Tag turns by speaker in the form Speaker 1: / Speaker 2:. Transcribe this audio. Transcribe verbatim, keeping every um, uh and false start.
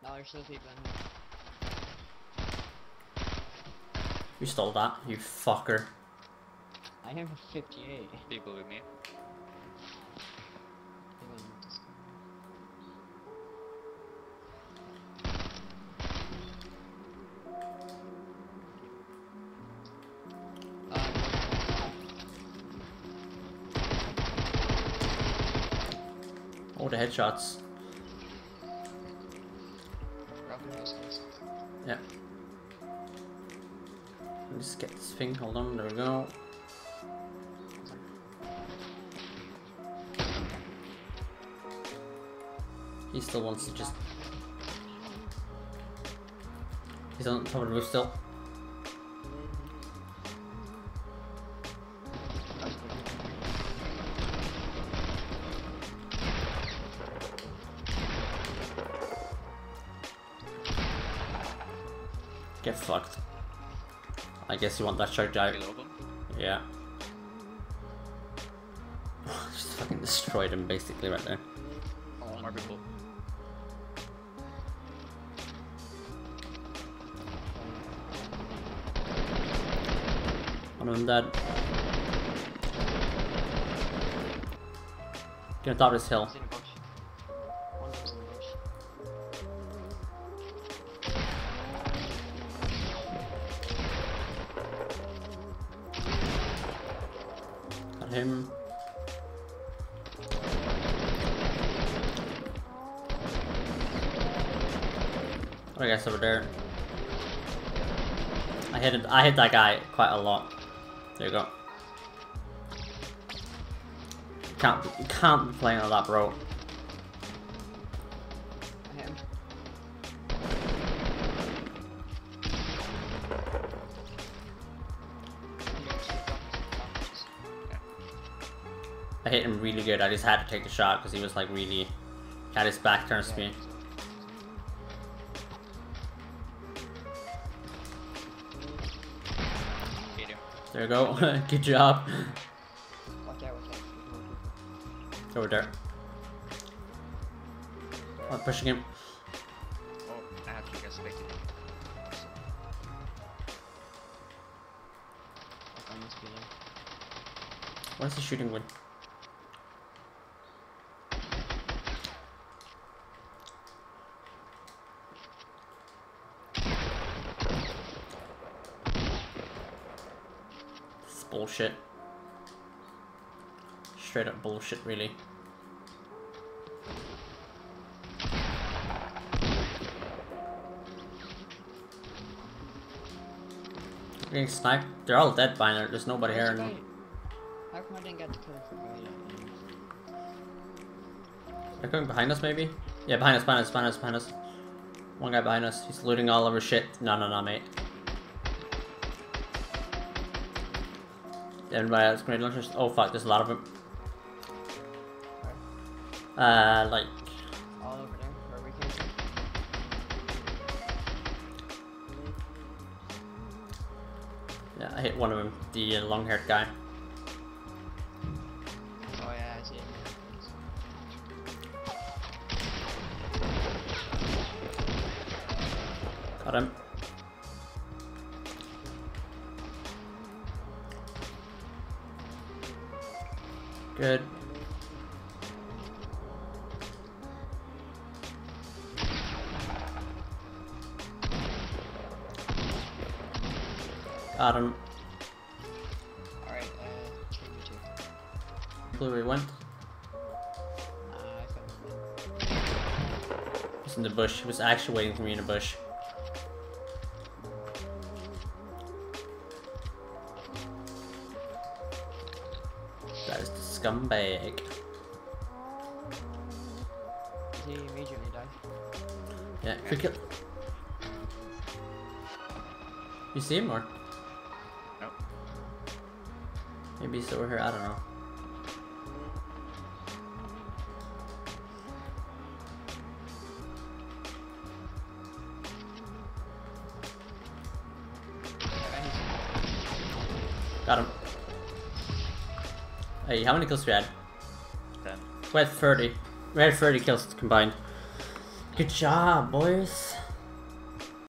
Speaker 1: No, there's still people in here.
Speaker 2: You stole that, you fucker.
Speaker 1: I have fifty-eight.
Speaker 3: People with me.
Speaker 1: People in this
Speaker 2: Oh, the headshots.
Speaker 1: Broken house guys.
Speaker 2: Yeah. Let's get this thing. Hold on. There we go. He still wants to just. He's on top of the roof still. Get fucked. I guess you want that shark dive. Yeah. Just fucking destroyed him basically right there.
Speaker 3: Oh, more people.
Speaker 2: One of them dead. Get on top of this hill.
Speaker 1: He's in a bush. One of them's in the bush.
Speaker 2: Got him. Other guy's over there. I hit it, I hit that guy quite a lot. There you go. Can't you can't be playing on that, bro.
Speaker 1: I hit him.
Speaker 2: I hit him really good. I just had to take the shot because he was like really had his back turned to me. There you go. Good job.
Speaker 1: Watch out, watch out.
Speaker 2: It's over there. I'm pushing him.
Speaker 3: Oh, I have to get spectated.
Speaker 1: I must be there.
Speaker 2: What is he shooting with? This is bullshit. Straight up bullshit, really. We're getting sniped. They're all dead by now. There's nobody here. No.
Speaker 1: How come I didn't get the kill for Violet?
Speaker 2: They're coming behind us, maybe? Yeah, behind us, behind us, behind us, behind us. One guy behind us. He's looting all of our shit. No, no, no, mate. Everybody else grenade launchers. Oh fuck, there's a lot of them. Uh, like.
Speaker 1: All over there, where we came from.
Speaker 2: Yeah, I hit one of them. The uh, long-haired guy.
Speaker 1: Oh yeah, I see it.
Speaker 2: Got him. Good. Got him.
Speaker 1: Alright, uh, three v two.
Speaker 2: Blue we went.
Speaker 1: Uh, I found him.
Speaker 2: He's in the bush. He was actually waiting for me in the bush. That is the scumbag.
Speaker 1: Did he immediately die?
Speaker 2: Yeah, quick kill. You see him or?
Speaker 3: No.
Speaker 2: Maybe he's over here, I don't know. Got him. Hey, how many kills we had?
Speaker 3: Ten.
Speaker 2: We had thirty. We had thirty kills combined. Good job, boys.